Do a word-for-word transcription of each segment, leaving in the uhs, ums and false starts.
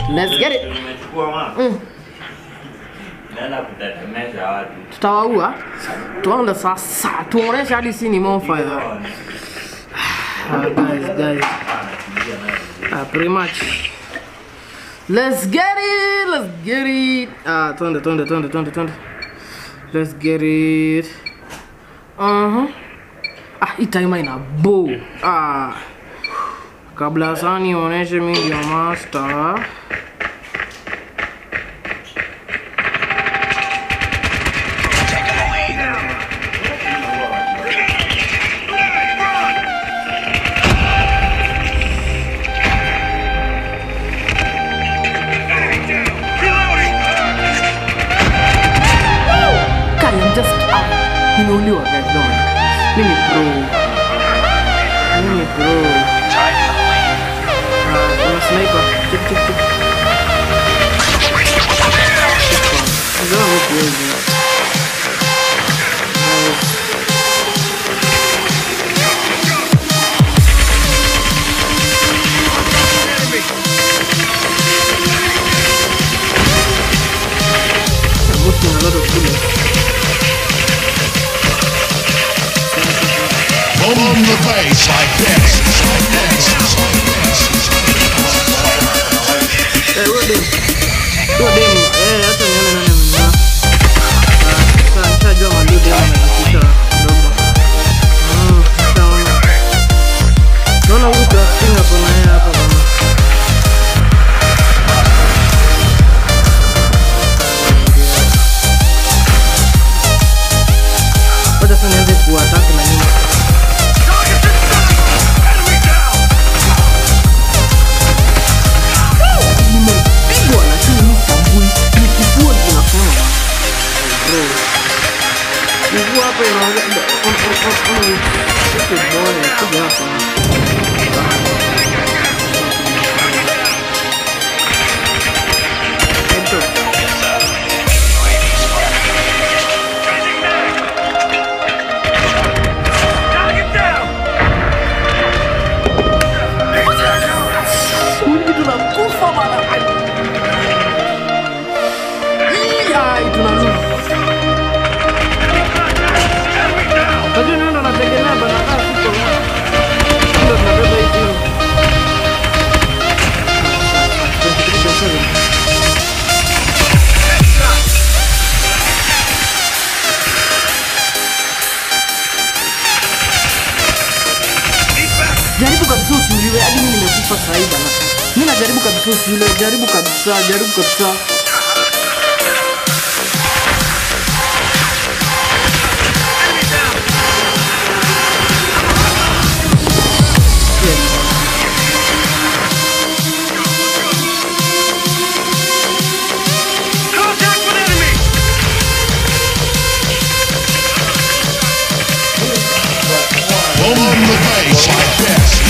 Let's get it. Mm. Tutawaua. Tuanze sasa. Tuoneshe hadi si ni more fire. Ah, guys, guys. Ah, pretty much. Let's get it. Let's get it. Ah, tuende, tuende, tuende, tuende, tuende. Let's get it. Uh-huh. Ah, hii timer ina bow. Ah. Kabla sana nionyeshe mimi ndio master. Niuliwa guys, don't. Mini pro. Mini pro. Ah, kuna sniper. Chip chip chip. Ndio hapo hivi. I'm looking a lot of bullets. On the base like this, like this, like this. Hey, what them? What them? Eh, hata nione nani mna. Ah, sasa nitajua mandio dem anakita ndogo. Mm, sawa. Naona huyu kastinga kuna yeye hapa bana. Wacha sasa nianze kuattack na nyuma. Jaribu kabisa usiuliwe hadi mimi nimekufa sasa hivi bana. Mimi najaribu kabisa usiuliwe, jaribu kabisa, jaribu kabisa. On the base like this.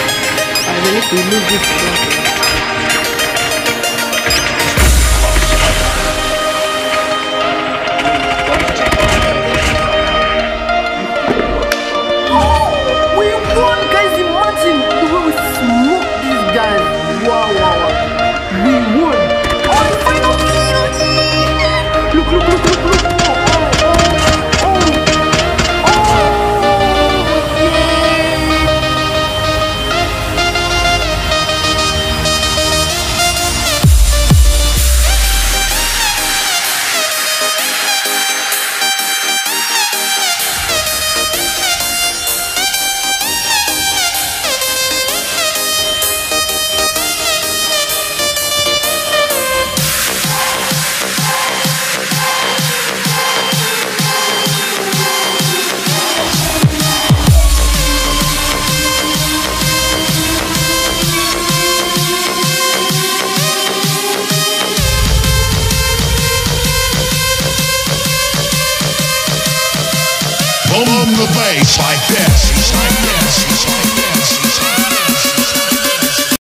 We lose this. the bass like this, like this, like this.